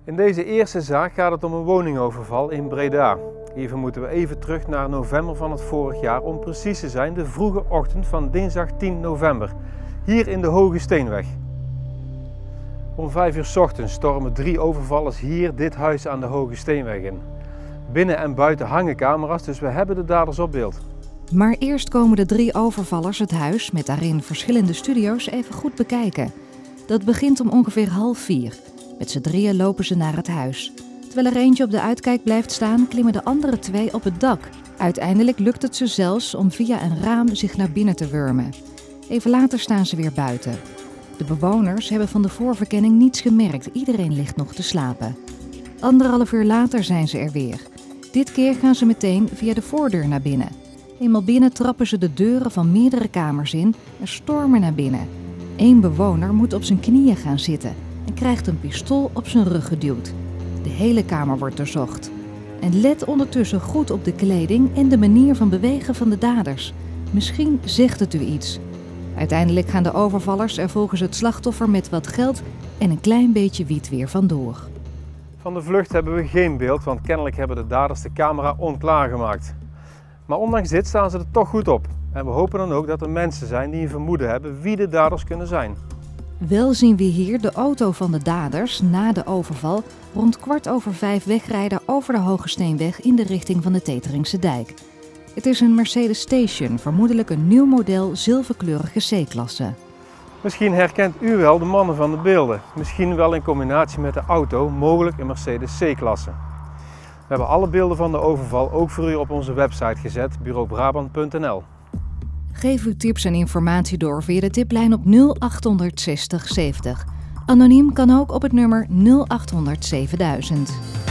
In deze eerste zaak gaat het om een woningoverval in Breda. Hiervoor moeten we even terug naar november van het vorig jaar, om precies te zijn de vroege ochtend van dinsdag 10 november, hier in de Hoge Steenweg. Om 5 uur 's ochtends stormen 3 overvallers hier dit huis aan de Hoge Steenweg in. Binnen en buiten hangen camera's, dus we hebben de daders op beeld. Maar eerst komen de 3 overvallers het huis, met daarin verschillende studio's, even goed bekijken. Dat begint om ongeveer 3:30. Met z'n drieën lopen ze naar het huis. Terwijl er eentje op de uitkijk blijft staan, klimmen de andere 2 op het dak. Uiteindelijk lukt het ze zelfs om via een raam zich naar binnen te wurmen. Even later staan ze weer buiten. De bewoners hebben van de voorverkenning niets gemerkt. Iedereen ligt nog te slapen. 1,5 uur later zijn ze er weer. Dit keer gaan ze meteen via de voordeur naar binnen. Eenmaal binnen trappen ze de deuren van meerdere kamers in en stormen naar binnen. 1 bewoner moet op zijn knieën gaan zitten en krijgt een pistool op zijn rug geduwd. De hele kamer wordt doorzocht. En let ondertussen goed op de kleding en de manier van bewegen van de daders. Misschien zegt het u iets. Uiteindelijk gaan de overvallers er volgens het slachtoffer met wat geld en een klein beetje wiet weer vandoor. Van de vlucht hebben we geen beeld, want kennelijk hebben de daders de camera onklaar gemaakt. Maar ondanks dit staan ze er toch goed op. En we hopen dan ook dat er mensen zijn die een vermoeden hebben wie de daders kunnen zijn. Wel zien we hier de auto van de daders na de overval rond 4:15 wegrijden over de Hoge Steenweg in de richting van de Teteringse dijk. Het is een Mercedes Station, vermoedelijk een nieuw model zilverkleurige C-klasse. Misschien herkent u wel de mannen van de beelden. Misschien wel in combinatie met de auto, mogelijk een Mercedes C-klasse. We hebben alle beelden van de overval ook voor u op onze website gezet, bureaubrabant.nl. Geef uw tips en informatie door via de tiplijn op 0800 60 70. Anoniem kan ook op het nummer 0800 7000.